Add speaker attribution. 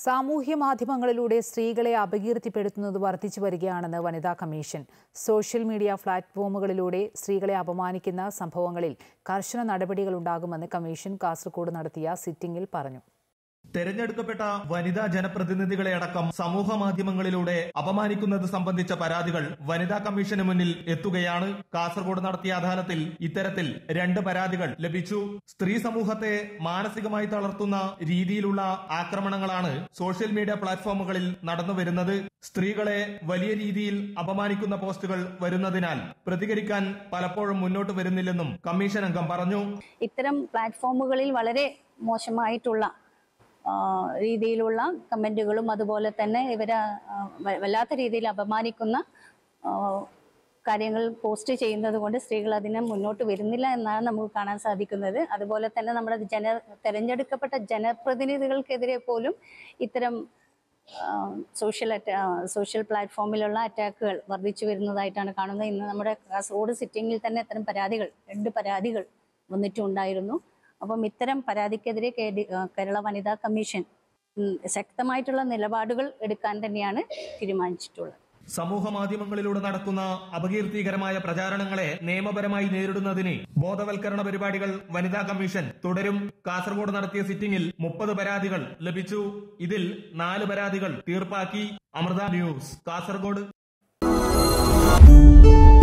Speaker 1: സാമൂഹ്യ മാധ്യമങ്ങളിലൂടെ സ്ത്രീകളെ അപകീർത്തിപ്പെടുത്തുന്നത് വർദ്ധിച്ചു വരികയാണെന്ന് വനിതാ കമ്മീഷൻ. സോഷ്യൽ മീഡിയ പ്ലാറ്റ്ഫോമുകളിലൂടെ സ്ത്രീകളെ അപമാനിക്കുന്ന സംഭവങ്ങളിൽ കർശന നടപടികളുണ്ടാകുമെന്ന് കമ്മീഷൻ കാസർഗോഡ് നടത്തിയ സിറ്റിംഗിൽ പറഞ്ഞു.
Speaker 2: തെരഞ്ഞെടുക്കപ്പെട്ട വനിതാ ജനപ്രതിനിധികളെ അടക്കം സമൂഹ മാധ്യമങ്ങളിലൂടെ അപമാനിക്കുന്നത് സംബന്ധിച്ച പരാതികൾ വനിതാ കമ്മീഷന് മുന്നിൽ എത്തുകയാണ്. കാസർഗോഡ് നടത്തിയ അദാലത്തിൽ ഇത്തരത്തിൽ 2 പരാതികൾ ലഭിച്ചു. സ്ത്രീ സമൂഹത്തെ മാനസികമായി തളർത്തുന്ന രീതിയിലുള്ള ആക്രമണങ്ങളാണ് സോഷ്യൽ മീഡിയ പ്ലാറ്റ്ഫോമുകളിൽ നടന്നുവരുന്നത്. സ്ത്രീകളെ വലിയ രീതിയിൽ അപമാനിക്കുന്ന പോസ്റ്റുകൾ വരുന്നതിനാൽ പ്രതികരിക്കാൻ പലപ്പോഴും മുന്നോട്ട് വരുന്നില്ലെന്നും കമ്മീഷൻ അംഗം പറഞ്ഞു.
Speaker 3: ഇത്തരം പ്ലാറ്റ്ഫോമുകളിൽ വളരെ മോശമായിട്ടുള്ള രീതിയിലുള്ള കമന്റുകളും അതുപോലെ തന്നെ ഇവരെ വല്ലാത്ത രീതിയിൽ അപമാനിക്കുന്ന കാര്യങ്ങൾ പോസ്റ്റ് ചെയ്യുന്നത് കൊണ്ട് സ്ത്രീകൾ അതിന് മുന്നോട്ട് വരുന്നില്ല എന്നാണ് നമുക്ക് കാണാൻ സാധിക്കുന്നത്. അതുപോലെ തന്നെ നമ്മുടെ തെരഞ്ഞെടുക്കപ്പെട്ട ജനപ്രതിനിധികൾക്കെതിരെ പോലും ഇത്തരം സോഷ്യൽ പ്ലാറ്റ്ഫോമിലുള്ള അറ്റാക്കുകൾ വർദ്ധിച്ചു വരുന്നതായിട്ടാണ് കാണുന്നത്. ഇന്ന് നമ്മുടെ കാസർഗോഡ് സിറ്റിംഗിൽ തന്നെ ഇത്തരം 2 പരാതികൾ വന്നിട്ടുണ്ടായിരുന്നു. അപ്പം ഇത്തരം പരാതിക്കെതിരെ കേരള വനിതാ കമ്മീഷൻ ശക്തമായിട്ടുള്ള നിലപാടുകൾ എടുക്കാൻ തന്നെയാണ് തീരുമാനിച്ചിട്ടുള്ളത്.
Speaker 2: സമൂഹ മാധ്യമങ്ങളിലൂടെ നടക്കുന്ന അപകീർത്തികരമായ പ്രചാരണങ്ങളെ നിയമപരമായി നേരിടുന്നതിന് ബോധവൽക്കരണ പരിപാടികൾ വനിതാ കമ്മീഷൻ തുടരും. കാസർഗോഡ് നടത്തിയ സിറ്റിംഗിൽ 30 പരാതികൾ ലഭിച്ചു. ഇതിൽ 4 പരാതികൾ തീർപ്പാക്കി. അമൃത ന്യൂസ്, കാസർഗോഡ്.